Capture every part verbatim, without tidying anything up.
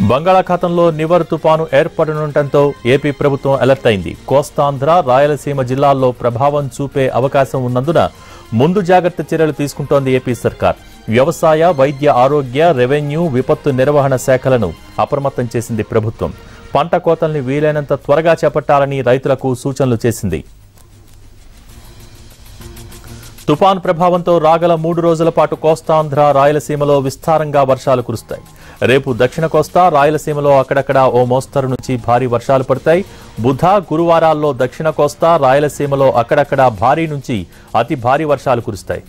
బంగాళాఖాతంలో నివర్ తుపాను ఏర్పడనుండటంతో ఏపీ ప్రభుత్వం అలర్ట్ అయింది. కోస్తాంధ్ర, రాయలసీమ జిల్లాల్లో ప్రభావం చూపే అవకాశం ఉన్నందున ముందు జాగ్రత్త చర్యలు తీసుకుంటోంది ఏపీ సర్కార్. వ్యవసాయ, వైద్య ఆరోగ్య, రెవెన్యూ, విపత్తు నిర్వహణ శాఖలను అప్రమత్తం చేసింది ప్రభుత్వం. పంట కోతల్ని వీలైనంత త్వరగా చేపట్టాలని రైతులకు సూచనలు చేసింది. తుపాను ప్రభావంతో రాగల మూడు రోజుల పాటు కోస్తాంధ్ర, రాయలసీమలో విస్తారంగా వర్షాలు కురుస్తాయి. రేపు దక్షిణ కోస్తా, రాయలసీమలో అక్కడక్కడ ఓ మోస్తరు నుంచి భారీ వర్షాలు పడతాయి. బుధ, గురువారాల్లో దక్షిణ కోస్తా, రాయలసీమలో అక్కడక్కడ భారీ నుంచి అతి భారీ వర్షాలు కురుస్తాయి.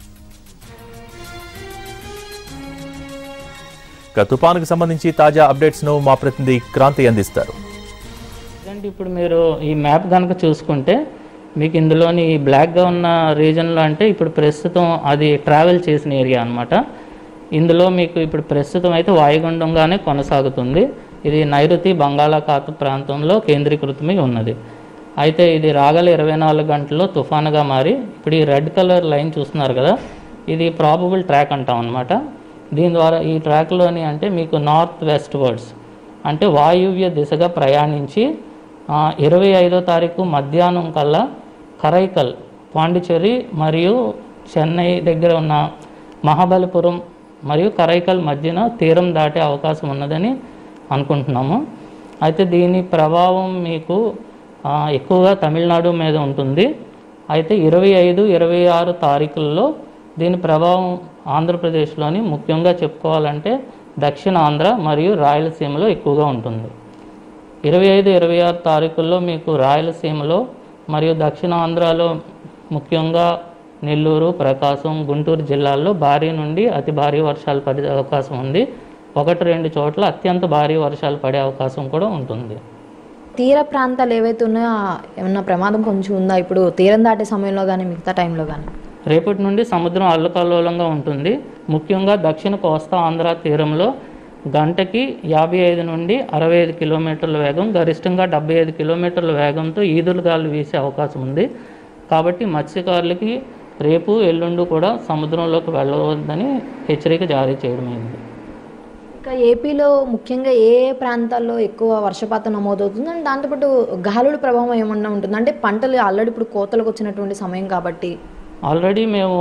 ఇక తుపానుకు సంబంధించి తాజా అప్డేట్స్ ను మా ప్రతినిధి క్రాంతి అందిస్తారు. ఇప్పుడు మీరు ఈ మ్యాప్ కనుక చూసుకుంటే మీకు ఇందులోని బ్లాక్గా ఉన్న రీజన్లో అంటే ఇప్పుడు ప్రస్తుతం అది ట్రావెల్ చేసిన ఏరియా అనమాట. ఇందులో మీకు ఇప్పుడు ప్రస్తుతం అయితే వాయుగుండంగానే కొనసాగుతుంది. ఇది నైరుతి బంగాళాఖాత ప్రాంతంలో కేంద్రీకృతమై ఉన్నది. అయితే ఇది రాగల ఇరవై నాలుగు గంటల్లో తుఫానుగా మారి ఇప్పుడు ఈ రెడ్ కలర్ లైన్ చూస్తున్నారు కదా, ఇది ప్రాబబుల్ ట్రాక్ అంటాం అనమాట. దీని ద్వారా ఈ ట్రాక్లోని అంటే మీకు నార్త్ వెస్ట్ వర్డ్స్ అంటే వాయువ్య దిశగా ప్రయాణించి ఇరవై ఐదో తారీఖు మధ్యాహ్నం కల్లా కరైకల్, పాండిచ్చేరి మరియు చెన్నై దగ్గర ఉన్న మహాబలిపురం మరియు కరైకల్ మధ్యన తీరం దాటే అవకాశం ఉన్నదని అనుకుంటున్నాము. అయితే దీని ప్రభావం మీకు ఎక్కువగా తమిళనాడు మీద ఉంటుంది. అయితే ఇరవై ఐదు ఇరవై ఆరు తారీఖుల్లో దీని ప్రభావం ఆంధ్రప్రదేశ్లోని ముఖ్యంగా చెప్పుకోవాలంటే దక్షిణ ఆంధ్ర మరియు రాయలసీమలో ఎక్కువగా ఉంటుంది. ఇరవై ఐదు ఇరవై ఆరు తారీఖుల్లో మీకు రాయలసీమలో మరియు దక్షిణ ఆంధ్రాలో ముఖ్యంగా నెల్లూరు, ప్రకాశం, గుంటూరు జిల్లాల్లో భారీ నుండి అతి భారీ వర్షాలు పడే అవకాశం ఉంది. ఒకటి రెండు చోట్ల అత్యంత భారీ వర్షాలు పడే అవకాశం కూడా ఉంటుంది. తీర ప్రాంతాలు ఏవైతే ఉన్నాయో ఏమన్నా ప్రమాదం కొంచెం ఉందా ఇప్పుడు తీరం దాటే సమయంలో కానీ మిగతా టైంలో కానీ? రేపటి నుండి సముద్రం అల్లకల్లోలంగా ఉంటుంది. ముఖ్యంగా దక్షిణ కోస్తా ఆంధ్ర తీరంలో గంటకి యాభై ఐదు నుండి అరవై ఐదు కిలోమీటర్ల వేగం, గరిష్టంగా డెబ్బై ఐదు కిలోమీటర్ల వేగంతో ఈదురు గాలు వీసే అవకాశం ఉంది. కాబట్టి మత్స్యకారులకి రేపు ఎల్లుండి కూడా సముద్రంలోకి వెళ్ళవద్దని హెచ్చరిక జారీ చేయడమైంది. ఇంకా ఏపీలో ముఖ్యంగా ఏ ప్రాంతాల్లో ఎక్కువ వర్షపాతం నమోదవుతుంది అండ్ దాంతోపాటు గాలుల ప్రభావం ఏమన్నా ఉంటుంది? అంటే పంటలు ఆల్రెడీ ఇప్పుడు కోతలకు వచ్చినటువంటి సమయం కాబట్టి ఆల్రెడీ మేము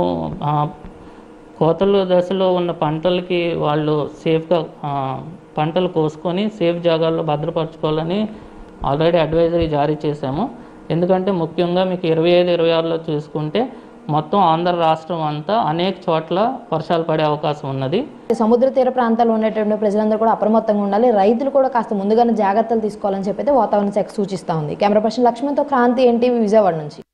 కోతల దశలో ఉన్న పంటలకి వాళ్ళు సేఫ్గా పంటలు కోసుకొని సేఫ్ జాగాల్లో భద్రపరచుకోవాలని ఆల్రెడీ అడ్వైజరీ జారీ చేశాము. ఎందుకంటే ముఖ్యంగా మీకు ఇరవై ఐదు ఇరవై ఆరులో చూసుకుంటే మొత్తం ఆంధ్ర రాష్ట్రం అంతా అనేక చోట్ల వర్షాలు పడే అవకాశం ఉన్నది. సముద్ర తీర ప్రాంతాల్లో ఉండేటువంటి ప్రజలందరూ కూడా అప్రమత్తంగా ఉండాలి. రైతులు కూడా కాస్త ముందుగానే జాగ్రత్తలు తీసుకోవాలని చెప్పి వాతావరణ శాఖ సూచిస్తూ ఉంది. కెమెరా పర్సన్ లక్ష్మణ్తో క్రాంతి, ఎన్టీవీ విజయవాడ నుంచి.